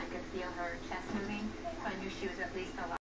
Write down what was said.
I could feel her chest moving, so I knew she was at least alive.